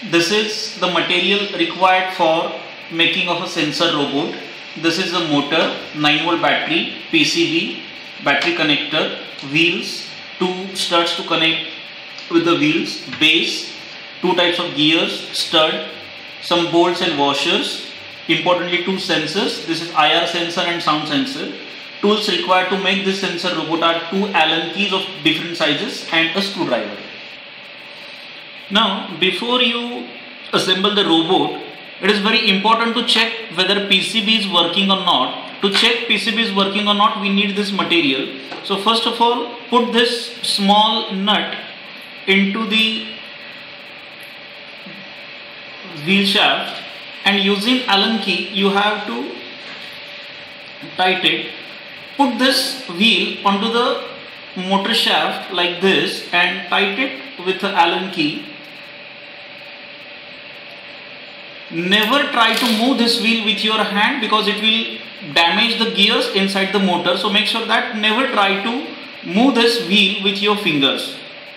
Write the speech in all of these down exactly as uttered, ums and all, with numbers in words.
This is the material required for making of a sensor robot. This is the motor, nine volt battery, P C B, battery connector, wheels, two studs to connect with the wheels, base, two types of gears, stud, some bolts and washers, importantly two sensors. This is I R sensor and sound sensor. Tools required to make this sensor robot are two Allen keys of different sizes and a screwdriver. Now, before you assemble the robot, it is very important to check whether P C B is working or not. To check P C B is working or not, we need this material. So first of all, put this small nut into the wheel shaft, and using Allen key you have to tighten it. Put this wheel onto the motor shaft like this and tighten it with the Allen key. Never try to move this wheel with your hand because it will damage the gears inside the motor. So make sure that never try to move this wheel with your fingers.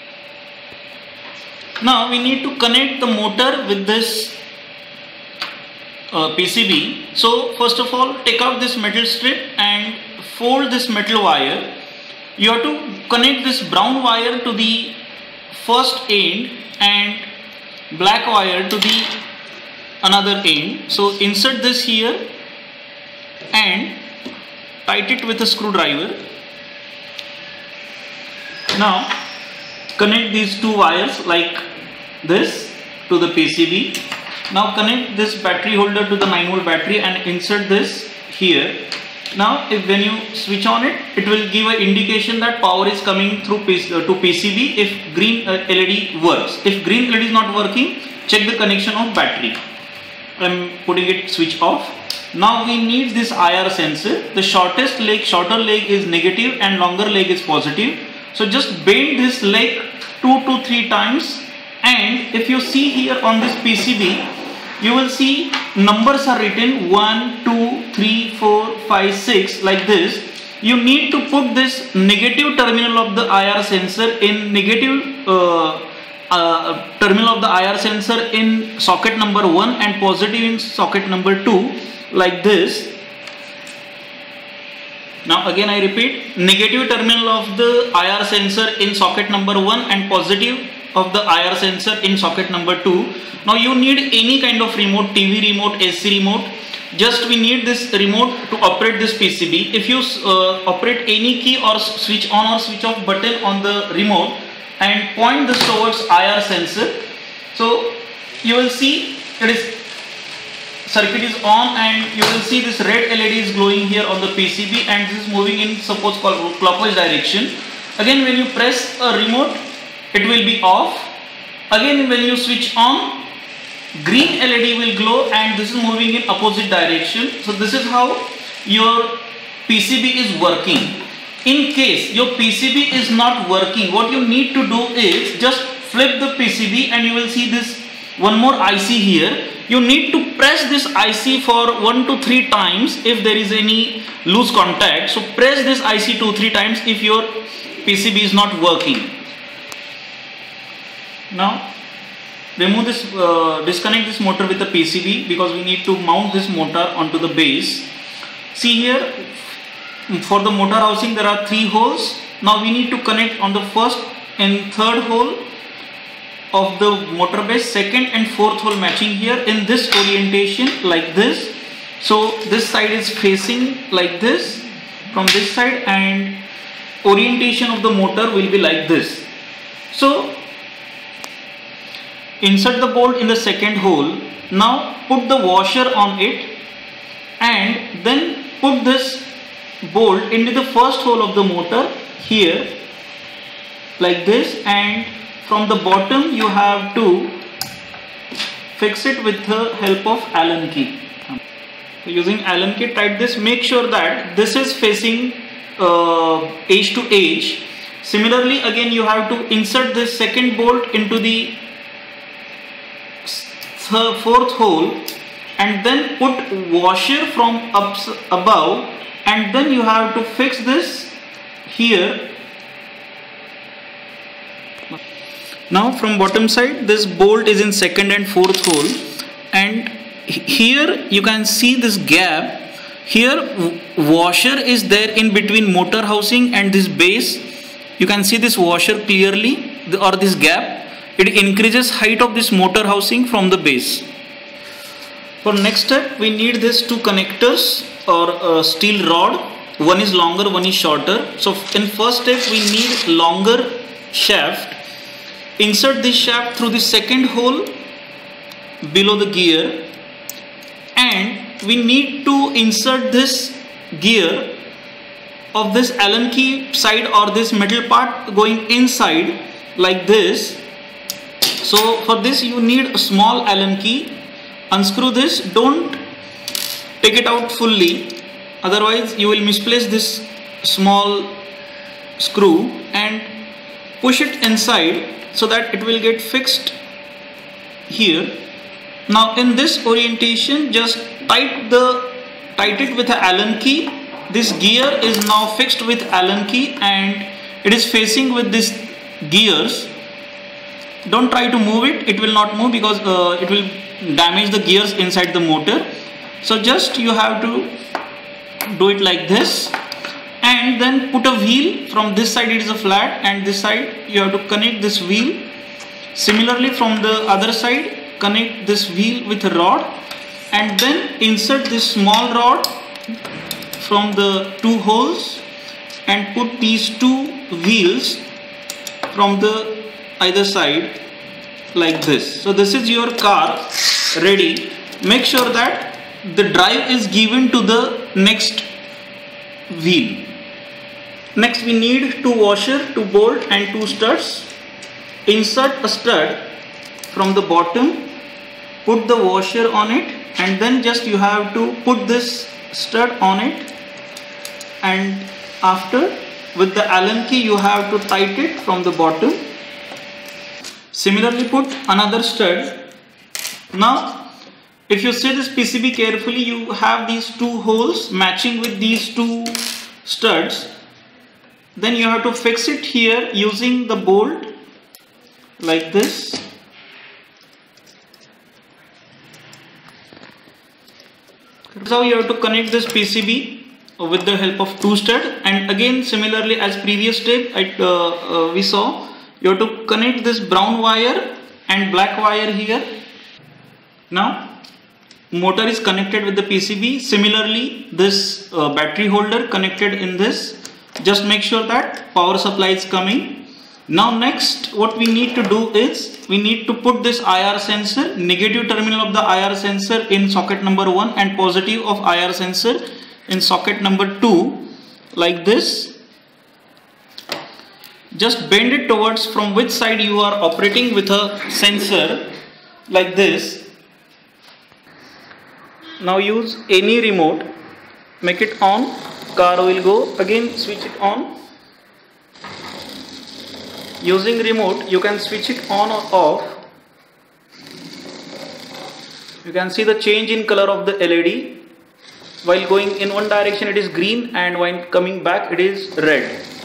Now we need to connect the motor with this uh, P C B. So first of all, take out this metal strip and fold this metal wire. You have to connect this brown wire to the first end and black wire to the another end. So insert this here and tighten it with a screwdriver. Now connect these two wires like this to the P C B. Now connect this battery holder to the nine volt battery and insert this here. Now if when you switch on it, it will give an indication that power is coming through P C, uh, to P C B if green uh, L E D works. If green L E D is not working, check the connection of battery. I am putting it switch off. Now we need this I R sensor. The shortest leg, shorter leg is negative and longer leg is positive. So just bend this leg two to three times, and if you see here on this P C B, you will see numbers are written one, two, three, four, five, six like this. You need to put this negative terminal of the I R sensor in negative uh, uh, terminal of the I R sensor in socket number one and positive in socket number two like this. Now again I repeat, negative terminal of the I R sensor in socket number one and positive of the I R sensor in socket number two. Now you need any kind of remote, T V remote, A C remote. Just we need this remote to operate this P C B. If you uh, operate any key or switch on or switch off button on the remote and point this towards I R sensor, so you will see it is circuit is on and you will see this red L E D is glowing here on the P C B and this is moving in suppose clockwise direction. Again when you press a remote, it will be off. Again when you switch on, green L E D will glow and this is moving in opposite direction. So this is how your P C B is working. In case your P C B is not working, what you need to do is just flip the P C B and you will see this one more I C here. You need to press this I C for one to three times if there is any loose contact. So press this I C two three times if your P C B is not working. Now remove this, uh, disconnect this motor with the P C B because we need to mount this motor onto the base. See here, for the motor housing there are three holes. Now we need to connect on the first and third hole of the motor base, second and fourth hole matching here in this orientation like this. So this side is facing like this from this side and orientation of the motor will be like this. So insert the bolt in the second hole. Now put the washer on it and then put this bolt into the first hole of the motor here like this, and from the bottom you have to fix it with the help of Allen key. So using Allen key, tight this, make sure that this is facing uh, edge to edge. Similarly again you have to insert this second bolt into the fourth hole and then put washer from up above, and then you have to fix this here. Now from bottom side, this bolt is in second and fourth hole, and here you can see this gap. Here washer is there in between motor housing and this base. You can see this washer clearly, or this gap. It increases height of this motor housing from the base. For next step, we need these two connectors or uh, steel rod. One is longer, one is shorter. So in first step, we need longer shaft. Insert this shaft through the second hole below the gear, and we need to insert this gear of this Allen key side or this metal part going inside like this. So for this you need a small Allen key. Unscrew this, don't take it out fully, otherwise you will misplace this small screw, and push it inside so that it will get fixed here. Now in this orientation, just tight the tight it with an Allen key. This gear is now fixed with Allen key and it is facing with these gears. Don't try to move it, it will not move because uh, it will damage the gears inside the motor. So just you have to do it like this, and then put a wheel. From this side it is a flat, and this side you have to connect this wheel. Similarly from the other side, connect this wheel with a rod, and then insert this small rod from the two holes and put these two wheels from the either side like this. So this is your car ready. Make sure that the drive is given to the next wheel. Next we need two washer, two bolt and two studs. Insert a stud from the bottom, put the washer on it, and then just you have to put this stud on it, and after with the Allen key you have to tighten it from the bottom. Similarly put another stud. Now if you see this P C B carefully, you have these two holes matching with these two studs. Then you have to fix it here using the bolt like this. That's how you have to connect this P C B with the help of two studs. And again similarly as previous step I, uh, uh, we saw, you have to connect this brown wire and black wire here. Now motor is connected with the P C B. Similarly this uh, battery holder connected in this. Just make sure that power supply is coming. Now next what we need to do is we need to put this I R sensor, negative terminal of the I R sensor in socket number one and positive of I R sensor in socket number two like this. Just bend it towards from which side you are operating with a sensor like this. Now use any remote, make it on, car will go, again switch it on. Using remote you can switch it on or off. You can see the change in color of the L E D. While going in one direction it is green, and while coming back it is red.